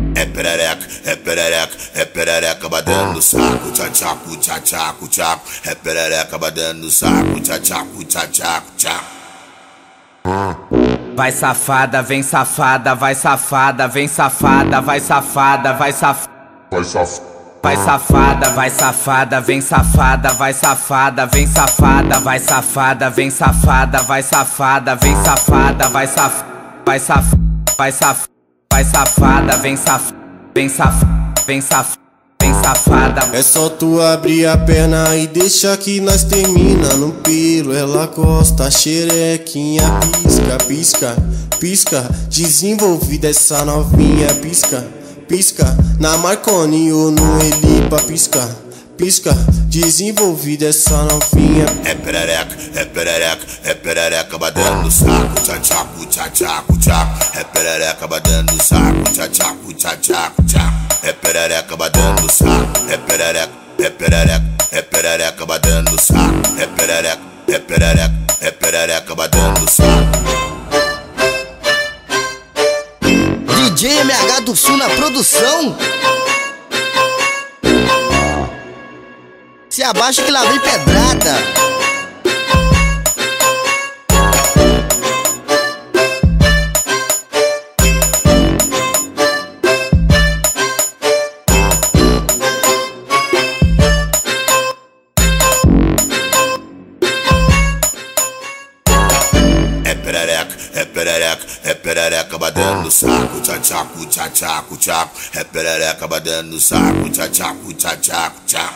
é perereca batendo no saco, tchachaco, tchachaco, tchaco. É perereca batendo no saco, tchachaco, tchachaco, tchaco. Vai safada, vem safada, vai safada, vem safada, vai safada, vai safada. Vai safada, vai safada, vem safada, vai safada, vem safada, vai safada, vem safada, vai safada, vem safada, vai saf, vai saf, vai saf, vai safada, vem saf, vem saf, vem saf, vem safada. É só tu abrir a perna e deixa que nós termina no pelo. Ela gosta, a xerequinha pisca, pisca, pisca. Desenvolvida essa novinha pisca, pisca. Na Marconi ou no Elipa pisca, pisca. Desenvolvida essa novinha. É perereca batendo no saco, tchachaco, tchachaco, tchaco. É perereca batendo no saco, tchachaco, tchachaco, tchaco. É perereca batendo no saco, é perereca batendo no saco. É perereca batendo no saco. DJ MH do Sul na produção. Se abaixa que lá vem pedrada. É perereca batendo no saco, tchachaco, tchachaco, tchaco. É perereca batendo no saco, tchachaco, tchachaco, tchaco.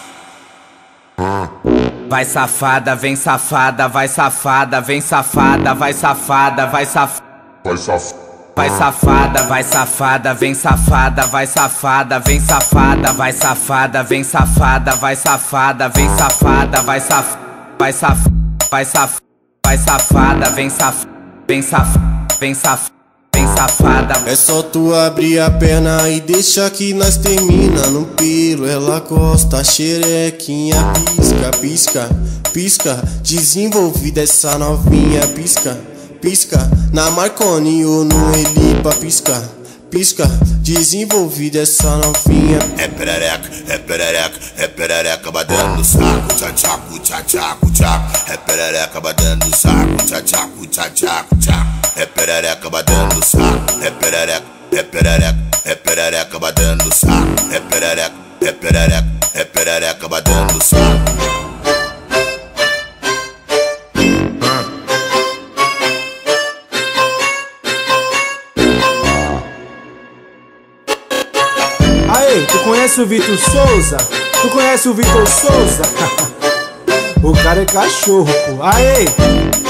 Vai safada, vem safada, vai safada, vem safada, vai safada, vai saf, vai safada, vai safada, vem safada, vai safada, vem safada, vai safada, vem safada, vai safada, vem safada, vai saf, vai saf, vai saf, vai safada, vem saf, vem saf, vem saf, vem safada. É só tu abrir a perna e deixa que nós termina no pelo. Ela gosta, a xerequinha pisca, pisca, pisca. Desenvolvida essa novinha pisca, pisca. Na Marconi ou no Elipa pisca, pisca. Desenvolvida essa novinha. É perereca batendo no saco, tchachaco, tchachaco, tchaco. É perereca batendo no saco, tchachaco, tchachaco, tchaco. É perereca batendo no saco, é perereca batendo no saco. É perereca batendo no saco. Aê, tu conhece o Vitor Souza? Tu conhece o Vitor Souza? O cara é cachorro, pô. Aê!